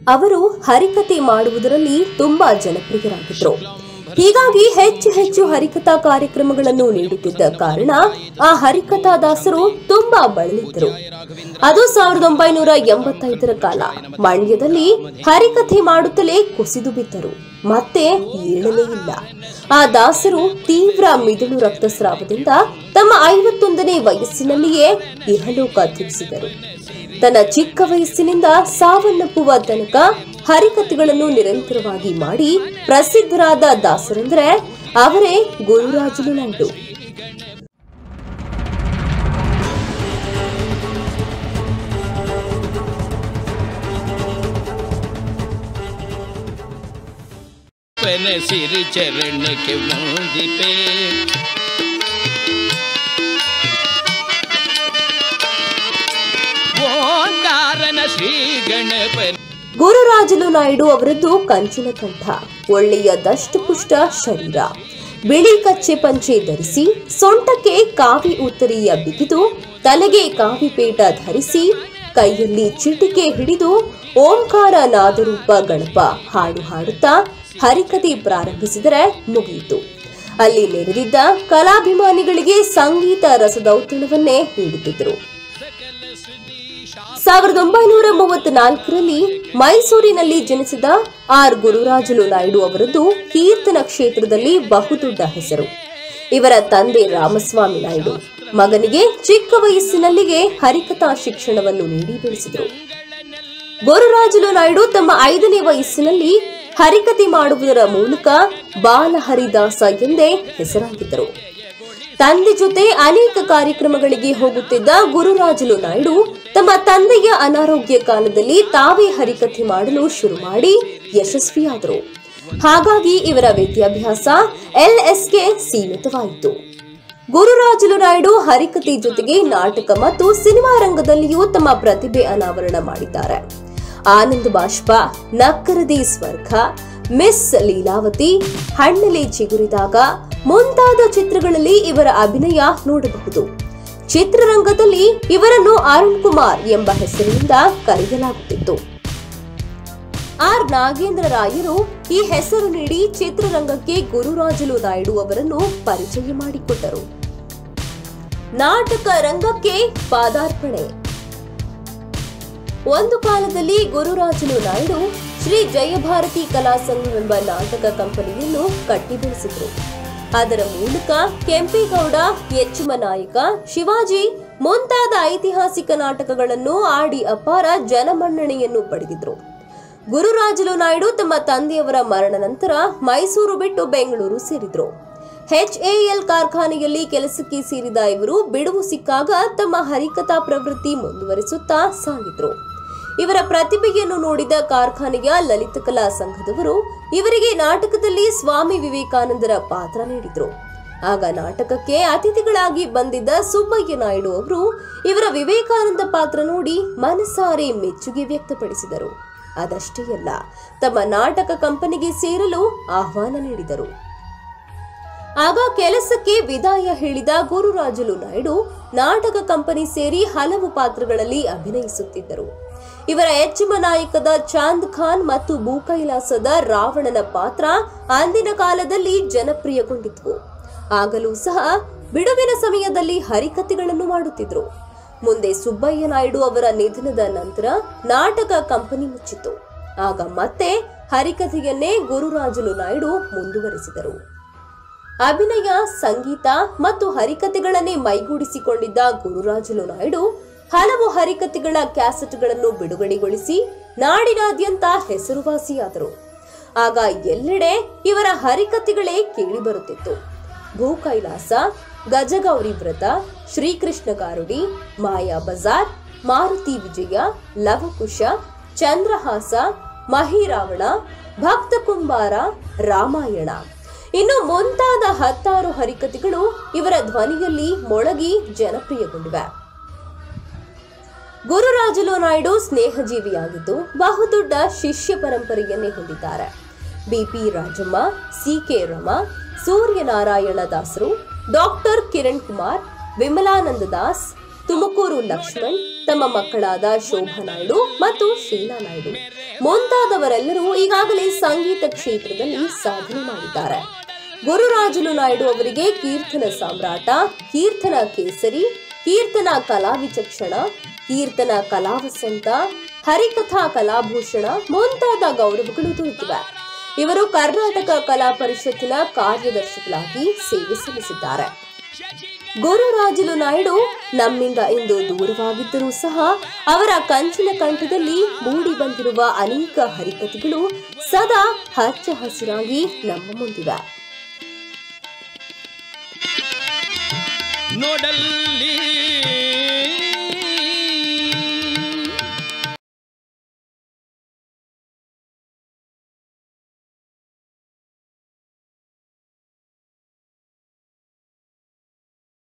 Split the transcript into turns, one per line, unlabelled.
ಅವರು ಹರಿಕತೆ ಮಾಡುವುದರಲ್ಲಿ ತುಂಬಾ ಜನಪ್ರಿಯರಾಗಿದ್ದರು. ಹೀಗಾಗಿ ಹೆಚ್ಚು ಹೆಚ್ಚು ಹರಿಕಥಾ ಕಾರ್ಯಕ್ರಮಗಳನ್ನು ನೀಡುತ್ತಿದ್ದ ಕಾರಣ ಆ ಹರಿಕಥಾ ದಾಸರು ತುಂಬಾ ಬಳಲಿದ್ದರು. ಅದು 1985ರ ಕಾಲ. ಮಂಡ್ಯದಲ್ಲಿ ಹರಿಕಥೆ ಮಾಡುತ್ತಲೇ ಕುಸಿದು ಬಿದ್ದರು, ಮತ್ತೆ ಏಳಲೇ ಇಲ್ಲ. ಆ ದಾಸರು ತೀವ್ರ ಮಿದುಳು ರಕ್ತಸ್ರಾವದಿಂದ ತಮ್ಮ 51ನೇ ವಯಸ್ಸಿನಲ್ಲಿಯೇ ಇಹಲೋಕ ತ್ಯಜಿಸಿದರು. ತನ್ನ ಚಿಕ್ಕ ವಯಸ್ಸಿನಿಂದ ಸಾವನ್ನಪ್ಪುವ ತನಕ ಹರಿಕಥೆಗಳನ್ನು ನಿರಂತರವಾಗಿ ಮಾಡಿ ಪ್ರಸಿದ್ಧರಾದ ದಾಸರೆಂದರೆ ಅವರೇ ಗುರುರಾಜುಲು ನಾಯ್ಡು. ಗುರುರಾಜುಲು ನಾಯ್ಡು ಅವರದ್ದು ಕಂಚಿನ ಕಂಠ, ಒಳ್ಳೆಯ ದಷ್ಟಪುಷ್ಟ ಶರೀರ, ಬಿಳಿ ಕಚ್ಚೆ ಪಂಚೆ ಧರಿಸಿ, ಸೊಂಟಕ್ಕೆ ಕಾವಿ ಉತ್ತರಿಯ ಬಿಗಿದು, ತಲೆಗೆ ಕಾವಿ ಪೇಟ ಧರಿಸಿ, ಕೈಯಲ್ಲಿ ಚಿಟಿಕೆ ಹಿಡಿದು ಓಂಕಾರ ನಾದರೂಪ ಗಣಪ ಹಾಡು ಹಾಡುತ್ತಾ ಹರಿಕಥೆ ಪ್ರಾರಂಭಿಸಿದರೆ ಮುಗಿಯಿತು. ಅಲ್ಲಿ ನೆರೆದಿದ್ದ ಕಲಾಭಿಮಾನಿಗಳಿಗೆ ಸಂಗೀತ ರಸದೌತಣವನ್ನೇ ನೀಡುತ್ತಿದ್ದರು. 1934ರಲ್ಲಿ ಮೈಸೂರಿನಲ್ಲಿ ಜನಿಸಿದ ಆರ್ ಗುರುರಾಜುಲು ನಾಯ್ಡು ಅವರದ್ದು ಕೀರ್ತನ ಕ್ಷೇತ್ರದಲ್ಲಿ ಬಹುದೊಡ್ಡ ಹೆಸರು. ಇವರ ತಂದೆ ರಾಮಸ್ವಾಮಿ ನಾಯ್ಡು ಮಗನಿಗೆ ಚಿಕ್ಕ ವಯಸ್ಸಿನಲ್ಲಿಯೇ ಹರಿಕಥಾ ಶಿಕ್ಷಣವನ್ನು ನೀಡಿ ಬೆಳೆಸಿದರು. ಗುರುರಾಜುಲು ನಾಯ್ಡು ತಮ್ಮ 5ನೇ ವಯಸ್ಸಿನಲ್ಲಿ ಹರಿಕಥೆ ಮಾಡುವುದರ ಮೂಲಕ ಬಾಲಹರಿದಾಸ ಎಂದೇ ಹೆಸರಾಗಿದ್ದರು. ತಂದೆ ಜೊತೆ ಅನೇಕ ಕಾರ್ಯಕ್ರಮಗಳಿಗೆ ಹೋಗುತ್ತಿದ್ದ ಗುರುರಾಜುಲು ನಾಯ್ಡು ತಮ್ಮ ತಂದೆಯ ಅನಾರೋಗ್ಯ ಕಾಲದಲ್ಲಿ ತಾವೇ ಹರಿಕಥೆ ಮಾಡಲು ಶುರು ಮಾಡಿ ಯಶಸ್ವಿಯಾದರು. ಹಾಗಾಗಿ ಇವರ ವಿದ್ಯಾಭ್ಯಾಸ LSಗೆ ಸೀಮಿತವಾಯಿತು. ಗುರುರಾಜುಲು ನಾಯ್ಡು ಹರಿಕಥೆ ಜೊತೆಗೆ ನಾಟಕ ಮತ್ತು ಸಿನಿಮಾ ರಂಗದಲ್ಲಿಯೂ ತಮ್ಮ ಪ್ರತಿಭೆ ಅನಾವರಣ ಮಾಡಿದ್ದಾರೆ. ಆನಂದ ಬಾಷ್ಪ, ನಕ್ಕರದಿ ಸ್ವರ್ಗ, ಮಿಸ್ ಲೀಲಾವತಿ, ಹಣ್ಣಲೆ ಚಿಗುರಿದಾಗ ಮುಂತಾದ ಚಿತ್ರಗಳಲ್ಲಿ ಇವರ ಅಭಿನಯ ನೋಡಬಹುದು. ಚಿತ್ರರಂಗದಲ್ಲಿ ಇವರನ್ನು ಅರುಣ್ ಕುಮಾರ್ ಎಂಬ ಹೆಸರಿನಿಂದ ಕರೆಯಲಾಗುತ್ತಿತ್ತು. ಆರ್ ನಾಗೇಂದ್ರ ರಾಯರು ಈ ಹೆಸರು ನೀಡಿ ಚಿತ್ರರಂಗಕ್ಕೆ ಗುರುರಾಜುಲು ನಾಯ್ಡು ಅವರನ್ನು ಪರಿಚಯ ಮಾಡಿಕೊಟ್ಟರು. ನಾಟಕ ರಂಗಕ್ಕೆ ಪಾದಾರ್ಪಣೆ. ಒಂದು ಕಾಲದಲ್ಲಿ ಗುರುರಾಜುಲು ನಾಯ್ಡು ಶ್ರೀ ಜಯಭಾರತಿ ಕಲಾ ಸಂಘವೆಂಬ ನಾಟಕ ಕಂಪನಿಯನ್ನು ಕಟ್ಟಿ ಬೆಳೆಸಿದ್ರು. ಅದರ ಮೂಲಕ ಕೆಂಪೇಗೌಡ, ಯಚ್ಚಮನಾಯಕ, ಶಿವಾಜಿ ಮುಂತಾದ ಐತಿಹಾಸಿಕ ನಾಟಕಗಳನ್ನು ಆಡಿ ಅಪಾರ ಜನಮನ್ನಣೆಯನ್ನು ಪಡೆದಿದ್ರು. ಗುರುರಾಜುಲು ನಾಯ್ಡು ತಮ್ಮ ತಂದೆಯವರ ಮರಣ ನಂತರ ಮೈಸೂರು ಬಿಟ್ಟು ಬೆಂಗಳೂರು ಸೇರಿದ್ರು. HAL ಕಾರ್ಖಾನೆಯಲ್ಲಿ ಕೆಲಸಕ್ಕೆ ಸೇರಿದ ಇವರು ಬಿಡುವು ಸಿಕ್ಕಾಗ ತಮ್ಮ ಹರಿಕಥಾ ಪ್ರವೃತ್ತಿ ಮುಂದುವರಿಸುತ್ತಾ ಸಾಗಿದ್ರು. ಇವರ ಪ್ರತಿಭೆಯನ್ನು ನೋಡಿದ ಕಾರ್ಖಾನೆಯ ಲಲಿತ ಕಲಾ ಸಂಘದವರು ಇವರಿಗೆ ನಾಟಕದಲ್ಲಿ ಸ್ವಾಮಿ ವಿವೇಕಾನಂದರ ಪಾತ್ರ ನೀಡಿದ್ರು. ಆಗ ನಾಟಕಕ್ಕೆ ಅತಿಥಿಗಳಾಗಿ ಬಂದಿದ್ದ ಸುಬ್ಬಯ್ಯ ನಾಯ್ಡು ಅವರು ಇವರ ವಿವೇಕಾನಂದ ಪಾತ್ರ ನೋಡಿ ಮನಸಾರೆ ಮೆಚ್ಚುಗೆ ವ್ಯಕ್ತಪಡಿಸಿದರು. ಅದಷ್ಟೇ ಅಲ್ಲ, ತಮ್ಮ ನಾಟಕ ಕಂಪನಿಗೆ ಸೇರಲು ಆಹ್ವಾನ ನೀಡಿದರು. ಆಗ ಕೆಲಸಕ್ಕೆ ವಿದಾಯ ಹೇಳಿದ ಗುರುರಾಜುಲು ನಾಯ್ಡು ನಾಟಕ ಕಂಪನಿ ಸೇರಿ ಹಲವು ಪಾತ್ರಗಳಲ್ಲಿ ಅಭಿನಯಿಸುತ್ತಿದ್ದರು. ಇವರ ಯಚ್ಚಮನಾಯಕದ ಚಾಂದ್ ಖಾನ್ ಮತ್ತು ಭೂಕೈಲಾಸದ ರಾವಣನ ಪಾತ್ರ ಅಂದಿನ ಕಾಲದಲ್ಲಿ ಜನಪ್ರಿಯಗೊಂಡಿದ್ವು. ಆಗಲೂ ಸಹ ಬಿಡುವಿನ ಸಮಯದಲ್ಲಿ ಹರಿಕಥೆಗಳನ್ನು ಮಾಡುತ್ತಿದ್ರು. ಮುಂದೆ ಸುಬ್ಬಯ್ಯ ನಾಯ್ಡು ಅವರ ನಿಧನದ ನಂತರ ನಾಟಕ ಕಂಪನಿ ಮುಚ್ಚಿತು. ಆಗ ಮತ್ತೆ ಹರಿಕಥೆಯನ್ನೇ ಗುರುರಾಜುಲು ನಾಯ್ಡು ಮುಂದುವರೆಸಿದರು. ಅಭಿನಯ, ಸಂಗೀತ ಮತ್ತು ಹರಿಕಥೆಗಳನ್ನೇ ಮೈಗೂಡಿಸಿಕೊಂಡಿದ್ದ ಗುರುರಾಜುಲು ನಾಯ್ಡು ಹಲವು ಹರಿಕಥೆಗಳ ಕ್ಯಾಸೆಟ್ಗಳನ್ನು ಬಿಡುಗಡೆಗೊಳಿಸಿ ನಾಡಿನಾದ್ಯಂತ ಹೆಸರುವಾಸಿಯಾದರು. ಆಗ ಎಲ್ಲೆಡೆ ಇವರ ಹರಿಕಥೆಗಳೇ ಕೇಳಿಬರುತ್ತಿತ್ತು. ಭೂಕೈಲಾಸ, ಗಜಗೌರಿ ವ್ರತ, ಶ್ರೀಕೃಷ್ಣ ಗಾರುಡಿ, ಮಾಯಾ ಬಜಾರ್, ಮಾರುತಿ ವಿಜಯ, ಲವಕುಶ, ಚಂದ್ರಹಾಸ, ಮಹಿರಾವಣ, ಭಕ್ತ ಕುಂಬಾರ, ರಾಮಾಯಣ ಇನ್ನು ಮುಂತಾದ 10 ಹರಿಕಥೆಗಳು ಇವರ ಧ್ವನಿಯಲ್ಲಿ ಮೊಳಗಿ ಜನಪ್ರಿಯಗೊಂಡಿವೆ. ಗುರುರಾಜುಲು ನಾಯ್ಡು ಸ್ನೇಹಜೀವಿಯಾಗಿದ್ದು ಬಹುದೊಡ್ಡ ಶಿಷ್ಯ ಪರಂಪರೆಯನ್ನೇ ಹೊಂದಿದ್ದಾರೆ. BP ರಾಜಮ್ಮ, CK ರಮ, ಸೂರ್ಯನಾರಾಯಣ ದಾಸರು, ಡಾಕ್ಟರ್ ಕಿರಣ್ ಕುಮಾರ್, ವಿಮಲಾನಂದ ದಾಸ್, ತುಮಕೂರು ಲಕ್ಷ್ಮಣ್, ತಮ್ಮ ಮಕ್ಕಳಾದ ಶೋಭಾ ನಾಯ್ಡು ಮತ್ತು ಶೀಲಾ ನಾಯ್ಡು ಮುಂತಾದವರೆಲ್ಲರೂ ಈಗಾಗಲೇ ಸಂಗೀತ ಕ್ಷೇತ್ರದಲ್ಲಿ ಸಾಧನೆ ಮಾಡಿದ್ದಾರೆ. ಗುರುರಾಜುಲು ನಾಯ್ಡು ಅವರಿಗೆ ಕೀರ್ತನ ಸಾಮ್ರಾಟ, ಕೀರ್ತನ ಕೇಸರಿ, ಕೀರ್ತನ ಕಲಾವಿಚಕ್ಷಣ, ಕೀರ್ತನ ಕಲಾವಸಂತ, ಹರಿಕಥಾ ಕಲಾಭೂಷಣ ಮುಂತಾದ ಗೌರವಗಳು ದೊರೆತಿವೆ. ಇವರು ಕರ್ನಾಟಕ ಕಲಾ ಪರಿಷತ್ತಿನ ಕಾರ್ಯದರ್ಶಿಗಳಾಗಿ ಸೇವೆ ಸಲ್ಲಿಸಿದ್ದಾರೆ. ಗುರುರಾಜುಲು ನಾಯ್ಡು ನಮ್ಮಿಂದ ಇಂದು ದೂರವಾಗಿದ್ದರೂ ಸಹ ಅವರ ಕಂಚಿನ ಕಂಠದಲ್ಲಿ ಮೂಡಿ ಬಂದಿರುವ ಅನೇಕ ಹರಿಕಥೆಗಳು ಸದಾ ಹಚ್ಚ ಹಸಿರಾಗಿ ನಮ್ಮ ಮುಂದಿವೆ.
ನೋಡಲ್ಲಿ